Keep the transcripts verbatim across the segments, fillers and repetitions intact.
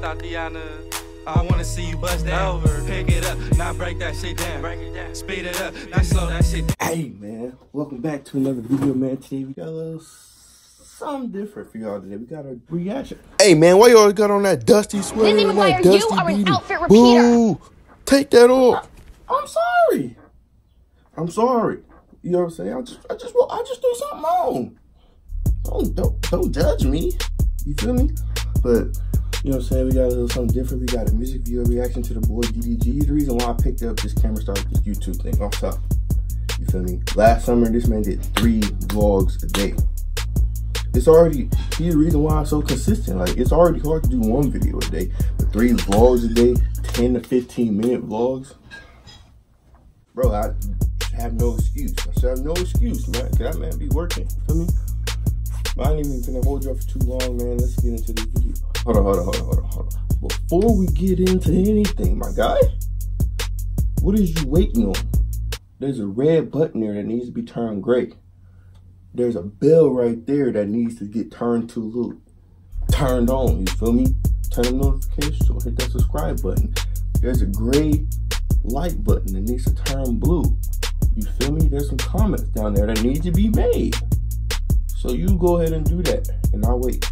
Without Deanna, I wanna see you bust that over. Pick it up, now break that shit down. Break it down. Speed it up, now slow that shit down. Hey man, welcome back to another video, man. Today we got a little something different for y'all today. We got a reaction. Hey man, why y'all got on that dusty sweater? Lindsay McGuire, that you dusty are an beanie? outfit repeater. Boo! Take that off. I, I'm sorry. I'm sorry. You know what I'm saying? I just, I just, well, I just do something wrong. Don't, don't, don't judge me. You feel me? But you know what I'm saying? We got a little something different. We got a music video reaction to the boy D D G. The reason why I picked up this camera started this YouTube thing off top. You feel me? Last summer, this man did three vlogs a day. It's already, he's the reason why I'm so consistent. Like, it's already hard to do one video a day. But three vlogs a day, ten to fifteen minute vlogs. Bro, I have no excuse. I should have no excuse, man. Cause that man be working. You feel me? But I ain't even finna hold you up for too long, man. Let's get into this video. Hold on, hold on, hold on, hold on, hold on. Before we get into anything, my guy, what is you waiting on? There's a red button there that needs to be turned gray. There's a bell right there that needs to get turned to look turned on. You feel me? Turn the notifications on. Hit that subscribe button. There's a gray light button that needs to turn blue. You feel me? There's some comments down there that need to be made. So you go ahead and do that, and I'll wait.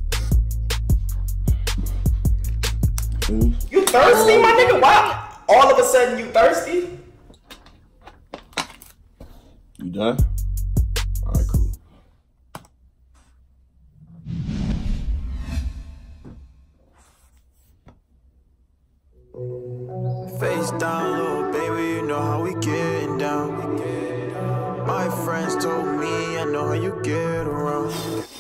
Mm. You thirsty, my nigga? Wow! All of a sudden, you thirsty? You done? All right, cool. Face down, little baby, you know how we getting down. My friends told me I know how you get around.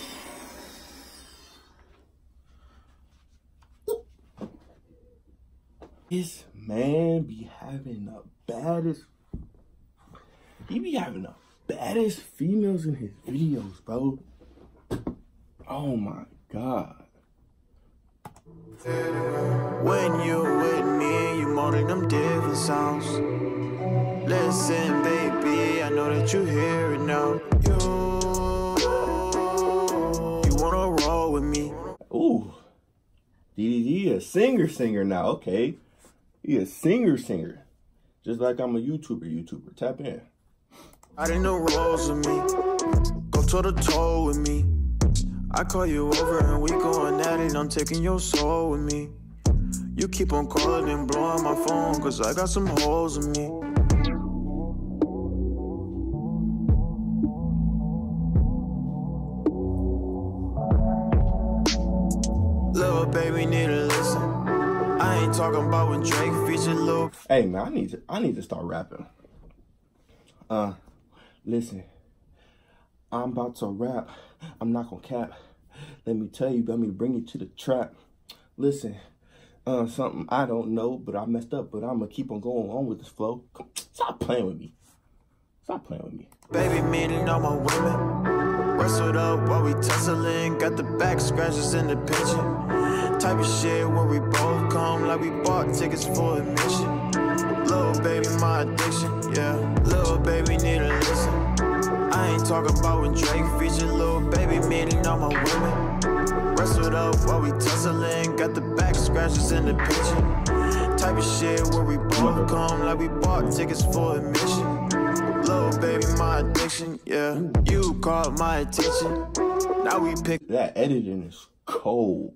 This man be having the baddest, he be having the baddest females in his videos, bro. Oh my God. When you with me, you moaning them different sounds. Listen, baby, I know that you hear it now. You, you wanna roll with me? Ooh, D D G a singer singer now, okay. He a singer singer. Just like I'm a YouTuber YouTuber. Tap in. I didn't know rolls with me. Go toe to toe with me. I call you over and we going at it. I'm taking your soul with me. You keep on calling and blowing my phone, cause I got some holes in me. Little baby need to listen. I ain't talking about when Drake featured Lil. Hey man, I need to I need to start rapping. Uh listen. I'm about to rap. I'm not gonna cap. Let me tell you, let me bring you to the trap. Listen, uh, something I don't know, but I messed up, but I'm gonna keep on going on with this flow. Stop playing with me. Stop playing with me. Baby, meeting all my women. Wrestled up while we tussling. Got the back scratches in the picture. Type of shit where we both come like we bought tickets for admission. Little baby, my addiction, yeah. Little baby, need to listen. I ain't talking about when Drake featured Lil Baby, meeting all my women. Wrestled up while we tussling. Got the back scratches in the picture. Type of shit where we both come like we bought tickets for admission. Lil baby, my addiction, yeah. You caught my attention. Now we pick. That editing is cold.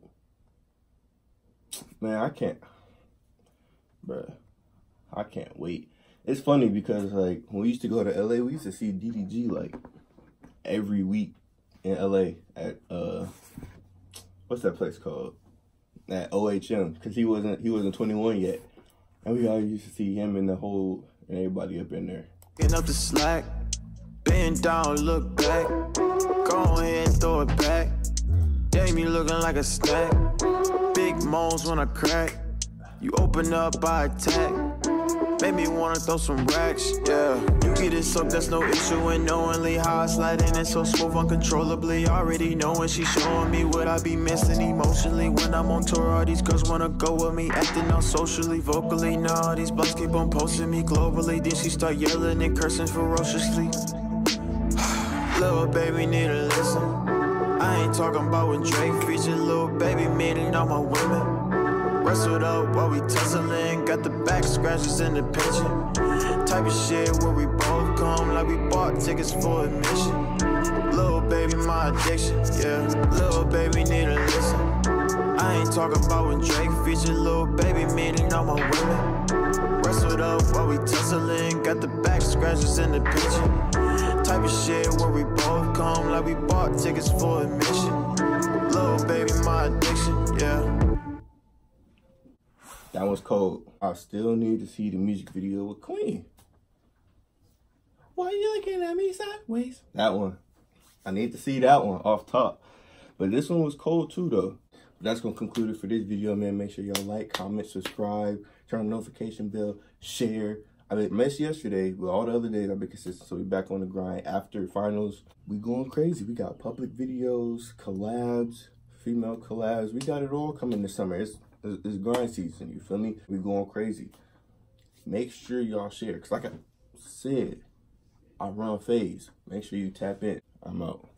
Man, I can't. Bruh, I can't wait. It's funny because, like, when we used to go to L A, we used to see D D G, like, every week in L A at, uh, what's that place called? At O H M, because he wasn't, he wasn't twenty-one yet. And we always used to see him and the whole, and everybody up in there. Getting up the slack, bend down, look back. Go ahead and throw it back. Damn, you looking like a snack. Big moans when I crack. You open up, I attack. Made me wanna throw some racks, yeah. You get it soaked, that's no issue. And knowingly how I slide in it so smooth, uncontrollably. Already knowing she's showing me what I be missing emotionally. When I'm on tour, all these girls wanna go with me. Acting all socially, vocally. Now these blogs keep on posting me globally. Then she start yelling and cursing ferociously. Little baby need to listen. I ain't talking about when Drake featured Lil Baby, meaning all my women. Wrestled up while we tussling, got the back scratches in the picture. Type of shit where we both come like we bought tickets for admission. Little baby, my addiction, yeah. Little baby need to listen. I ain't talking about when Drake featured little baby, meaning all my women. Wrestled up while we tussling, got the back scratches in the picture. Type of shit where we both come like we bought tickets for admission. Little baby, my addiction, yeah. That was cold. I still need to see the music video with Queen. Why you looking at me sideways? That one. I need to see that one off top. But this one was cold too though. But that's going to conclude it for this video, man. Make sure y'all like, comment, subscribe, turn on the notification bell, share. I mean, missed yesterday, but all the other days I've been consistent. So we back on the grind after finals. We going crazy. We got public videos, collabs, female collabs. We got it all coming this summer. It's, it's, it's grind season, you feel me? We going crazy. Make sure y'all share. Because like I said, I run phase. Make sure you tap in. I'm out.